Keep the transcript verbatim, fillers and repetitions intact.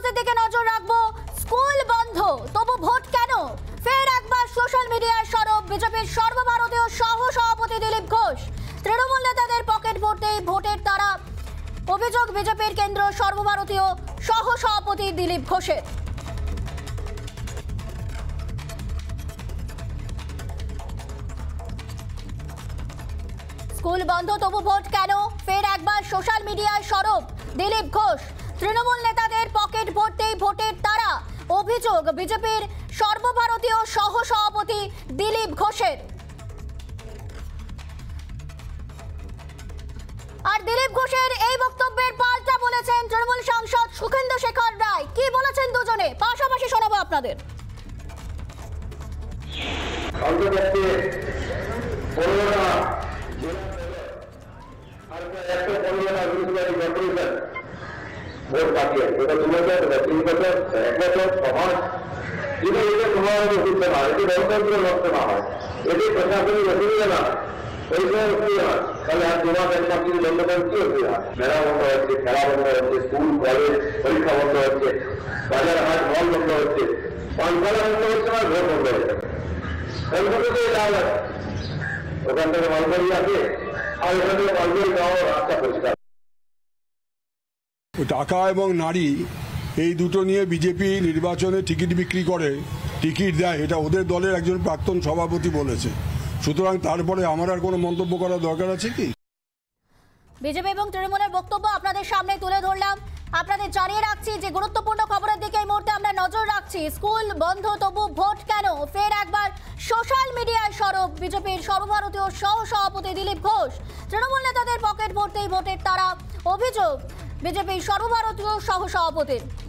খবরের দিকে নজর রাখবো। স্কুল বন্ধ তবু ভোট কেন? ফের একবার সোশ্যাল মিডিয়ায় সরব বিজেপির সর্বভারতীয় সহ সভাপতি দিলীপ ঘোষ। তৃণমূল নেতাদের পকেট ভরতেই ভোটের তারা, অভিযোগ বিজেপির কেন্দ্র সর্বভারতীয় সহ সভাপতি দিলীপ ঘোষের। স্কুল বন্ধ তবু ভোট কেন? ফের একবার সোশ্যাল মিডিয়ায় সরব দিলীপ ঘোষ। তৃণমূল নেতাদের পকেট ভরতেই ভোটের তারা, অভিযোগ বিজেপির সর্বভারতীয় সহ সভাপতি দিলীপ ঘোষের। আর দিলীপ ঘোষের এই বক্তব্যের পাল্টা বলেছেন তৃণমূল সাংসদ সুখেন্দু শেখর রায়। কি বলেছেন দুজনে, পাশাপাশি শোনাবো আপনাদের। ভোট বাকি আছে, এটা দু বছর তিন বছর এক বছর সমাজ যদি এটা সমাজ অসুবিধা না হয়, এটি গণতন্ত্র নষ্ট না হয়, এটি প্রশাসনিক অসুবিধা না ওই সময় অসুবিধা হয়, তাহলে আর দু মাস এক মাস যদি বন্ধ করেন কি অসুবিধা? মেলা বন্ধ হচ্ছে, খেলা বন্ধ হচ্ছে, স্কুল কলেজ পরীক্ষা বন্ধ হচ্ছে, বাজার হাট মল বন্ধ হচ্ছে, পানশালা বন্ধ হচ্ছে না, ভোট বন্ধ হচ্ছে। কলকাতা থেকে লাভ আছে, ওখান থেকে মালবাড়ি আছে, আর ওখান থেকে মালবাড়ি যাওয়ার রাস্তা পরিষ্কার। টাকা এবং নারী এই দুটো নিয়ে বিজেপি নির্বাচনে টিকিট বিক্রি করে, টিকিট দেয়, এটা ওদের দলের একজন প্রাক্তন সভাপতি বলেছে। সুতরাং তারপরে আমার আর কোনো মন্তব্য করার দরকার আছে কি? বিজেপি এবং তৃণমূলের বক্তব্য আপনাদের সামনে তুলে ধরলাম। আপনাদের জানিয়ে রাখছি যে গুরুত্বপূর্ণ খবরের দিকে এই মুহূর্তে আমরা নজর রাখছি। স্কুল বন্ধ তবু ভোট কেন? ফের একবার সোশ্যাল মিডিয়ায় সরব বিজেপির সর্বভারতীয় সহ সভাপতি দিলীপ ঘোষ। তৃণমূল নেতাদের পকেট ভরতেই ভোটের তারা, অভিযোগ বিজেপির সর্বভারতীয় সহ সভাপতির।